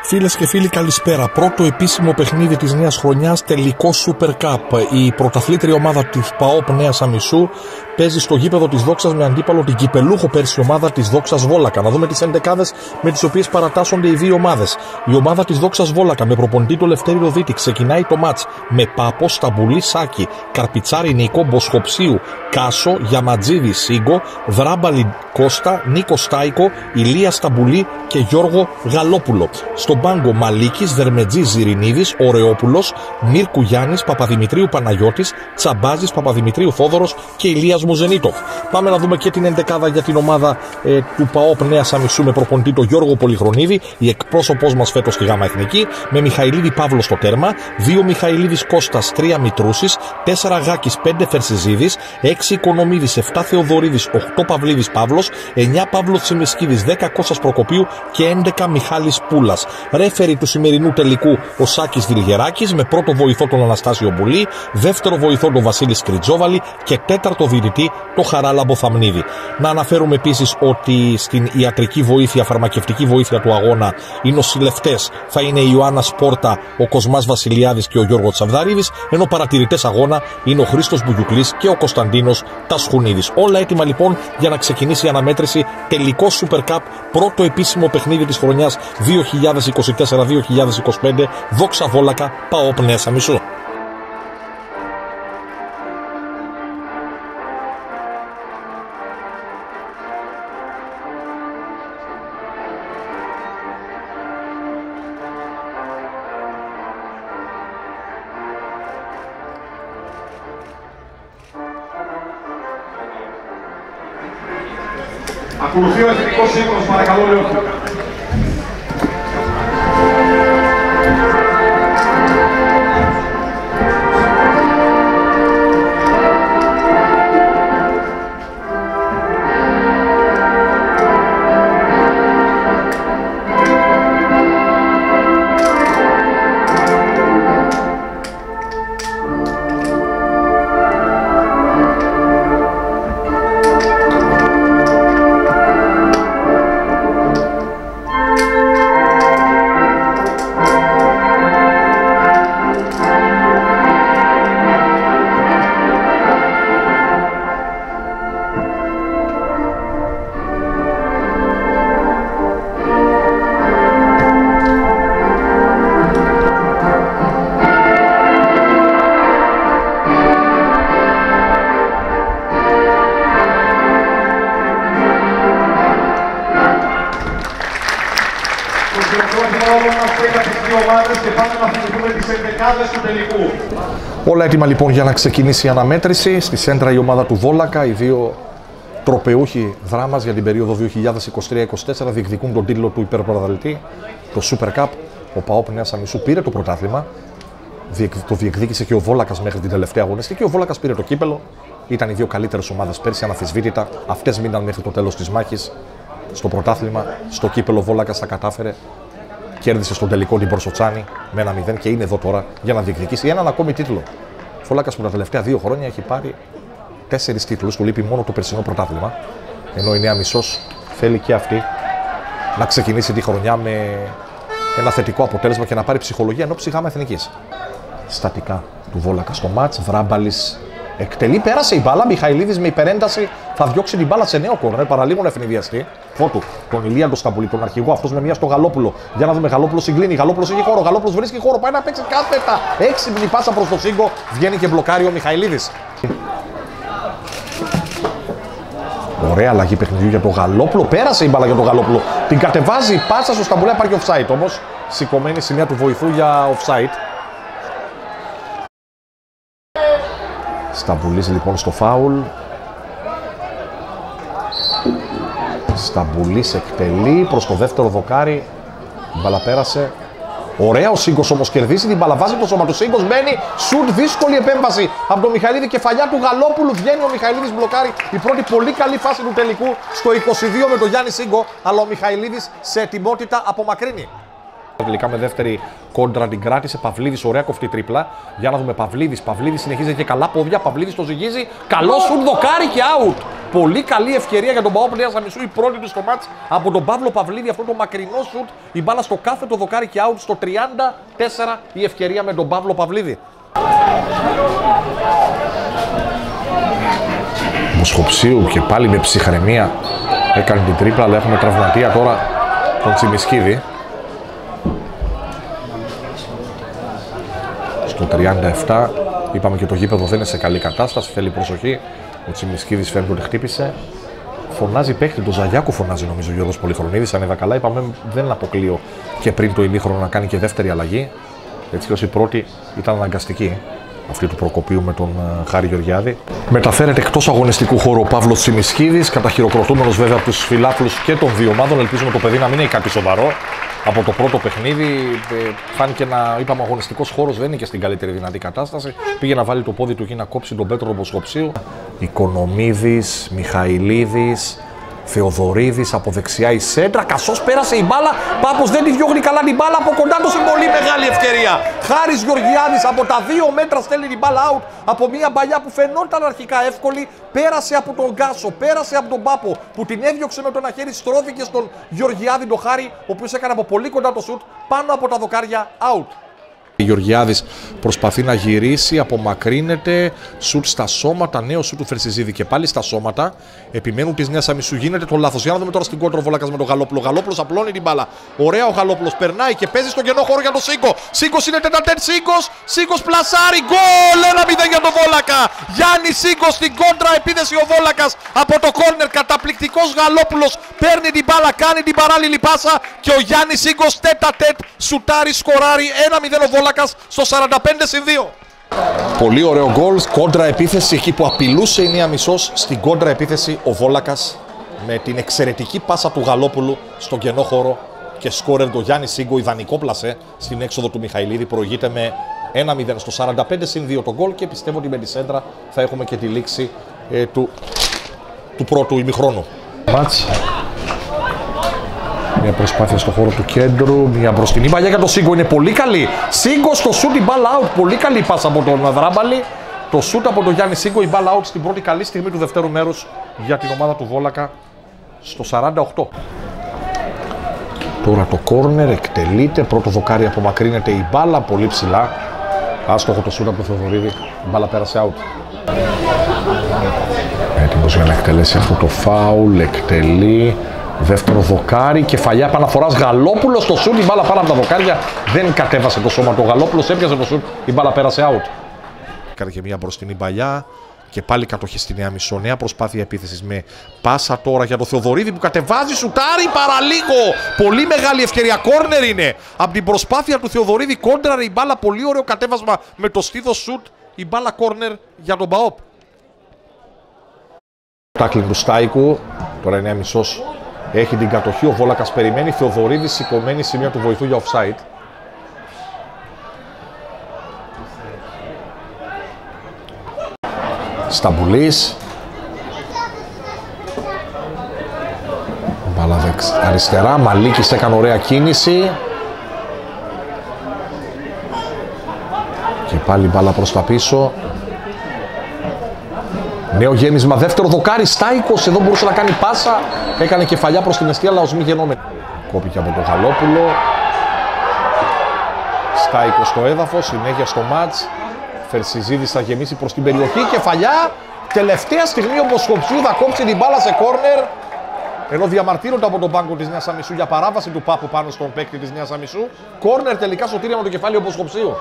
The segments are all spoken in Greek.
Φίλες και φίλοι, καλησπέρα. Πρώτο επίσημο παιχνίδι της νέας χρονιάς, τελικό Super Cup. Η πρωταθλήτρια ομάδα της ΠΑΟΠ Νέας Αμισού παίζει στο γήπεδο της Δόξας με αντίπαλο την κυπελούχο πέρσι ομάδα της Δόξας Βόλακα. Να δούμε τις ενδεκάδες με τις οποίες παρατάσσονται οι δύο ομάδες. Η ομάδα της Δόξας Βόλακα με προπονητή το Λευτέρη Ροδίτη ξεκινάει το μάτς με Πάπο, Σταμπουλή, Σάκη, Καρπιτσάρη, Νίκο, Μποσχοψίου, Κάσο, Γιαματζίδη, Σίγκο, Δράμπαλη, Κώστα, Νίκο Στάικο, Ηλία Σταμπουλή και Γιώργο Γαλόπουλο. Στον πάγκο Μαλίκης, Δερμετζής, Ζιρινίδης, Ωρεόπουλος, Μίρκου Γιάννης, Παπαδημητρίου Παναγιώτης, Τσαμπάζης, Παπαδημητρίου Θόδωρος και Ηλίας Μουζενίτοφ. Πάμε να δούμε και την ενδεκάδα για την ομάδα του ΠΑΟΠ Νέας Αμισού με προπονητή τον Γιώργο Πολυχρονίδη, η εκπρόσωπός μας φέτος στη ΓΑΜΑ Εθνική, με Μιχαηλίδη Παύλο στο τέρμα, 2 Μιχαηλίδης Κώστας, 3 Μητρούσης, 4 Γάκης, 5 Φερσιζίδης, 6 Οικονομίδης, 7 Θεοδωρίδης, 8 Παυλίδης Παύλος, 9 Παύλος Τσιμισκίδης, 10 Κώστας Προκοπίου και 11 Μιχάλης Πούλας. Ρέφερη του σημερινού τελικού ο Σάκης Βιλγεράκης, με πρώτο βοηθό τον Αναστάσιο Μπουλή, δεύτερο βοηθό τον Βασίλη Σκριτζόβαλη και τέταρτο διαιτητή το Χαράλαμπο Θαμνίδη. Να αναφέρουμε επίσης ότι στην ιατρική βοήθεια, φαρμακευτική βοήθεια του αγώνα, οι νοσηλευτές θα είναι η Ιωάννα Σπόρτα, ο Κοσμάς Βασιλιάδης και ο Γιώργος Τσαβδάριδης, ενώ παρατηρητές αγώνα είναι ο Χρήστος Μπουγιουκλής και ο Κωνσταντίνος Τασχουνίδης. Όλα έτοιμα λοιπόν για να ξεκινήσει η αναμέτρηση, τελικό Super Cup, πρώτο επίσημο παιχνίδι της χρονιάς 2024-2025, Δόξα Βόλακα, ΠΑΟΠ Νέας Αμισού. Ακολουθεί ο εθνικός σύμβολος, παρακαλώ Λεώτη. Όλα έτοιμα λοιπόν για να ξεκινήσει η αναμέτρηση. Στη σέντρα η ομάδα του Βόλακα, οι δύο τροπεούχοι δράμας για την περίοδο 2023-2024 διεκδικούν τον τίτλο του υπερπρωταθλητή, το Super Cup. Ο ΠΑΟΠ Νέας Αμισού πήρε το πρωτάθλημα, το διεκδίκησε και ο Βόλακας μέχρι την τελευταία αγωνιστική και ο Βόλακας πήρε το κύπελο. Ήταν οι δύο καλύτερες ομάδες πέρσι, αναμφισβήτητα. Αυτές μείναν μέχρι το τέλος της μάχης στο πρωτάθλημα. Στο κύπελο ο Βόλακας τα κατάφερε. Κέρδισε στον τελικό την Μπορσοτσάνη με 1-0 και είναι εδώ τώρα για να διεκδικήσει έναν ακόμη τίτλο. Ο Βόλακας που τα τελευταία 2 χρόνια έχει πάρει 4 τίτλους, του λείπει μόνο το περσινό πρωτάθλημα. Ενώ η Νέα Μισός θέλει και αυτή να ξεκινήσει τη χρονιά με ένα θετικό αποτέλεσμα και να πάρει ψυχολογία ενόψει ΓΑΜΑ Εθνικής. Στατικά του Βόλακα στο μάτς, Βράμπαλης εκτελεί, πέρασε η μπάλα. Μιχαηλίδης με υπερένταση θα διώξει την μπάλα σε νέο κόρνερ, παραλίγο να ευνηδιαστεί. Φώτου, τον Ηλία τον Σταμπουλή, τον αρχηγό, αυτός με μία στο Γαλόπουλο. Για να δούμε, Γαλόπουλος συγκλίνει, Γαλόπουλος έχει χώρο, Γαλόπουλος βρίσκει χώρο, πάει να παίξει κάθετα. Έξυπνη πάσα προς το Σίγκο, βγαίνει και μπλοκάρει ο Μιχαηλίδης. Ωραία αλλαγή παιχνιδιού για τον Γαλόπουλο, πέρασε η μπάλα για τον Γαλόπουλο. Την κατεβάζει η πάσα στο Σταμπουλή, υπάρχει offside όμως. Σηκωμένη σημεία του βοηθού για offside. Σταμπουλής λοιπόν στο φάουλ. Σταμπουλής εκτελεί προς το δεύτερο δοκάρι. Η μπάλα πέρασε. Ωραία, ο Σίγκος όμως κερδίζει την μπάλα. Βάζει το σώμα του. Σίγκος μπαίνει. Σουτ, δύσκολη επέμβαση από τον Μιχαηλίδη. Κεφαλιά του Γαλόπουλου. Βγαίνει ο Μιχαηλίδης, μπλοκάρει η πρώτη πολύ καλή φάση του τελικού στο 22 με τον Γιάννη Σίγκο. Αλλά ο Μιχαηλίδης σε ετοιμότητα απομακρύνει. Τελικά με δεύτερη κόντρα την κράτησε. Παυλίδης, ωραία κοφτή τρίπλα. Για να δούμε Παυλίδης. Παυλίδης συνεχίζει και καλά πόδια. Παυλίδης το ζυγίζει. Καλό σουτ, δοκάρι και out. Πολύ καλή ευκαιρία για τον ΠΑΟΚ Νέα Σαμισού. Η πρώτη του στο μάτς από τον Παύλο Παυλίδη. Αυτό το μακρινό σουτ. Η μπάλα στο κάθετο δοκάρι και out στο 34. Η ευκαιρία με τον Παύλο Παυλίδη. Μοσχοψίου και πάλι με ψυχραιμία έκανε την τρίπλα, αλλά έχουμε τραυματία τώρα τον Τσιμισκίδη. Στο 37 είπαμε και το γήπεδο δεν είναι σε καλή κατάσταση, θέλει προσοχή. Ο Τσιμισκίδης φαίνεται ότι χτύπησε. Φωνάζει παίχτη, τον Ζαγιάκο φωνάζει νομίζω ο Γιώργος Πολυχρονίδης. Αν είδα καλά, είπαμε δεν αποκλείω και πριν το ημίχρονο να κάνει και δεύτερη αλλαγή. Έτσι και ως η πρώτη ήταν αναγκαστική. Αυτή του Προκοπίου με τον Χάρη Γεωργιάδη. Μεταφέρεται εκτός αγωνιστικού χώρου ο Παύλος Τσιμισκίδης, καταχειροκροτούμενος βέβαια από τους φιλάθλους και των δύο ομάδων. Ελπίζουμε το παιδί να μην έχει κάτι σοβαρό. Από το πρώτο παιχνίδι φάνηκε να, είπαμε, ο αγωνιστικός χώρος δεν είναι και στην καλύτερη δυνατή κατάσταση. Πήγε να βάλει το πόδι του εκεί να κόψει τον Πέτρο Μοσχοψίου. Οικονομίδης, Μιχαηλίδης, Θεοδωρίδης από δεξιά η σέντρα. Κασός πέρασε η μπάλα. Πάπος δεν τη διώχνει καλά την μπάλα. Από κοντά του σε πολύ μεγάλη ευκαιρία. Χάρης Γεωργιάδης από τα 2 μέτρα στέλνει την μπάλα out. Από μια παλιά που φαινόταν αρχικά εύκολη. Πέρασε από τον Γκάσο, πέρασε από τον Πάπο που την έδιωξε με το ένα χέρι. Στρώθηκε στον Γεωργιάδη τον Χάρη, ο οποίος έκανε από πολύ κοντά το σουτ πάνω από τα δοκάρια out. Γεωργιάδης προσπαθεί να γυρίσει, απομακρύνεται, σουτ στα σώματα, νέο σουτ του Φερσιζίδη και πάλι στα σώματα. Επιμένουν της Νέας Σαμισού, γίνεται το λάθος. Για να δούμε τώρα στην κόντρα ο Βόλακας με τον Γαλόπουλο. Γαλόπουλος απλώνει την μπάλα. Ωραία ο Γαλόπουλος, περνάει και παίζει στον κενό χώρο για τον Σίγκο. Σίγκος είναι τετατέτ, Σίγκος πλασάρει, γκολ! 1-0 για τον Βόλακα. Γιάννη Σίγκος στην κόντρα επίθεση ο Βόλακας από το κόρνερ. Καταπληκτικός Γαλόπουλος παίρνει την μπάλα, κάνει την παράλληλη πάσα και ο Γιάννη Σίγκος τετατέτ σουτάρει, σκοράρει 1-0 ο Βόλακας στο 45-2. Πολύ ωραίο γκολ, κόντρα επίθεση εκεί που απειλούσε η Νέα Μισός. Στην κόντρα επίθεση ο Βόλακας με την εξαιρετική πάσα του Γαλόπουλου στον κενό χώρο και σκόρερ το Γιάννη Σίγκο, ιδανικό πλασέ στην έξοδο του Μιχαηλίδη. Προηγείται με 1-0 στο 45-2 το γκολ και πιστεύω ότι με τη σέντρα θα έχουμε και τη λήξη του πρώτου ημιχρόνου. Μια προσπάθεια στο χώρο του κέντρου, μια μπροστινή παλιά για τον Σίγκο, είναι πολύ καλή. Σίγκο στο σούτ, η μπάλα out, πολύ καλή πάσα από τον Δράμπαλη. Το σούτ από τον Γιάννη Σίγκο, η μπάλα out στην πρώτη καλή στιγμή του δευτέρου μέρους για την ομάδα του Βόλακα στο 48. Τώρα το κόρνερ εκτελείται, πρώτο δοκάρι απομακρύνεται η μπάλα, πολύ ψηλά. Άστοχο το σούτ από τον Θεοδωρίδη, η μπάλα πέρασε out. Έτοιμος για να εκτελέσει αυτό το φάουλ, εκτελεί. Δεύτερο δοκάρι, κεφαλιά επαναφοράς Γαλόπουλος στο σουτ, η μπάλα πάνω από τα δοκάρια. Δεν κατέβασε το σώμα του Γαλόπουλος, έπιασε το σουτ, η μπάλα πέρασε out. Έκανε και μια μπροστινή παλιά και πάλι κατοχή στη Νέα Μισό. Νέα προσπάθεια επίθεσης με πάσα τώρα για το Θεοδωρίδη που κατεβάζει, σουτάρει παραλίγο. Πολύ μεγάλη ευκαιρία, κόρνερ είναι. Από την προσπάθεια του Θεοδωρίδη κόντραρε η μπάλα, πολύ ωραίο κατέβασμα με το στήθος σουτ, η μπάλα κόρνερ για τον ΠΑΟΚ. Τάκλινγκ του Στάικου, τώρα η Νέα Μισός έχει την κατοχή, ο Βόλακας περιμένει, Θεοδωρίδης σηκωμένη σημεία του βοηθού για offside. Σταμπουλής. Μπάλα αριστερά, Μαλίκης έκανε ωραία κίνηση. Και πάλι μπάλα προς τα πίσω. Νέο γέμισμα, δεύτερο δοκάρι, Στάικος, εδώ μπορούσε να κάνει πάσα. Έκανε κεφαλιά προς την αιστεία, αλλά ως μη γεννόμενη. Κόπηκε από τον Γαλόπουλο. Στάικος στο έδαφος, συνέχεια στο μάτς. Φερσιζίδης θα γεμίσει προς την περιοχή, κεφαλιά. Τελευταία στιγμή ο Μοσχοψίου θα κόψει την μπάλα σε κόρνερ. Ενώ διαμαρτύρονται από τον πάγκο της Νέας Σαμισού για παράβαση του Πάπου πάνω στον παίκτη της Νέας Σαμισού. Κόρνερ τελικά σωτήρια με το κεφάλι ο Μοσχοψίου.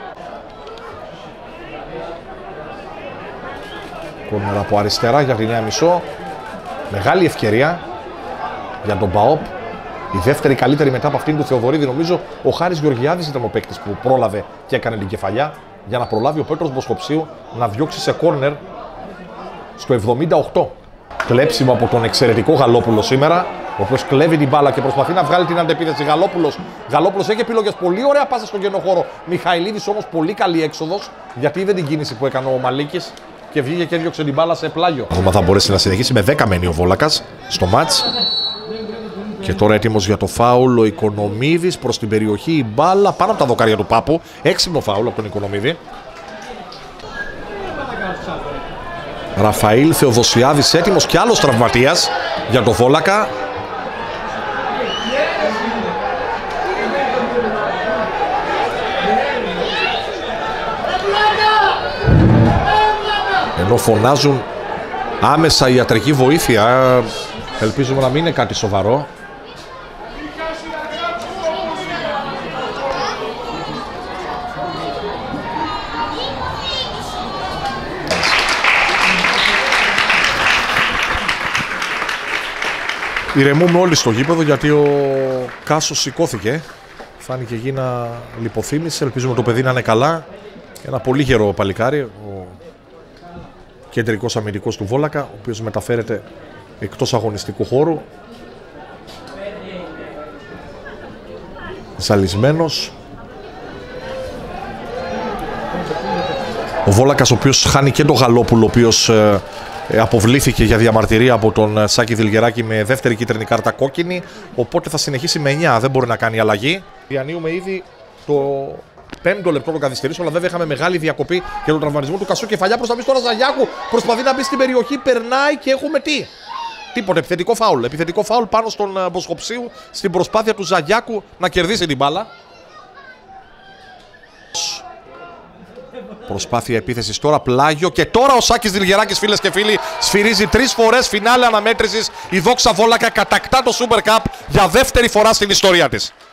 Κόρνερ από αριστερά για τη Νέα Μισό. Μεγάλη ευκαιρία για τον ΠΑΟΚ. Η δεύτερη καλύτερη μετά από αυτήν του Θεοδωρίδη. Νομίζω ο Χάρης Γεωργιάδης ήταν ο παίκτης που πρόλαβε και έκανε την κεφαλιά για να προλάβει ο Πέτρος Μοσχοψίου να διώξει σε κόρνερ στο 78. Κλέψιμο από τον εξαιρετικό Γαλόπουλο σήμερα, ο οποίος κλέβει την μπάλα και προσπαθεί να βγάλει την αντεπίθεση. Γαλόπουλος έχει επιλογές. Πολύ ωραία πάσα στον κενό χώρο. Μιχαηλίδης όμως πολύ καλή έξοδος, γιατί είδε την κίνηση που έκανε ο Μαλίκης και βγήκε και έδιωξε την μπάλα σε πλάγιο. Ακόμα θα μπορέσει να συνεχίσει με 10 μένει ο Βόλακας στο μάτς. Και τώρα έτοιμος για το φάουλ ο Οικονομίδης προς την περιοχή. Η μπάλα πάνω από τα δοκάρια του Πάπου. Έξυπνο φάουλ από τον Οικονομίδη. Ραφαήλ Θεοδοσιάδης έτοιμος και άλλος τραυματίας για το Βόλακα. Ενώ φωνάζουν άμεσα ιατρική βοήθεια, ελπίζουμε να μην είναι κάτι σοβαρό. Ηρεμούμε όλοι στο γήπεδο γιατί ο Κάσος σηκώθηκε. Φάνηκε γήνα λιποθύμηση. Ελπίζουμε το παιδί να είναι καλά. Ένα πολύ γερό παλικάρι, ο κεντρικός αμυντικός του Βόλακα, ο οποίος μεταφέρεται εκτός αγωνιστικού χώρου. Ζαλισμένος. Ο Βόλακας, ο οποίος χάνει και τον Γαλόπουλο, ο οποίος αποβλήθηκε για διαμαρτυρία από τον Σάκη Δηλγεράκη με δεύτερη κίτρινη κάρτα κόκκινη. Οπότε θα συνεχίσει με 9, δεν μπορεί να κάνει αλλαγή. Διανύουμε ήδη το 5ο λεπτό των καθυστερήσεων, αλλά βέβαια είχαμε μεγάλη διακοπή για τον τραυματισμό του Κασού. Κεφαλιά προς τα πίσω τώρα Ζαγιάκου. Προσπαθεί να μπει στην περιοχή, περνάει και έχουμε τι? Τίποτε, επιθετικό φάουλ. Επιθετικό φάουλ πάνω στον Μποσχοψίου στην προσπάθεια του Ζαγιάκου να κερδίσει την μπάλα. Προσπάθεια επίθεσης τώρα, πλάγιο και τώρα ο Σάκης Δηλγεράκης, φίλες και φίλοι, σφυρίζει 3 φορές φινάλε αναμέτρησης. Η Δόξα Βόλακα κατακτά το Super Cup για δεύτερη φορά στην ιστορία της.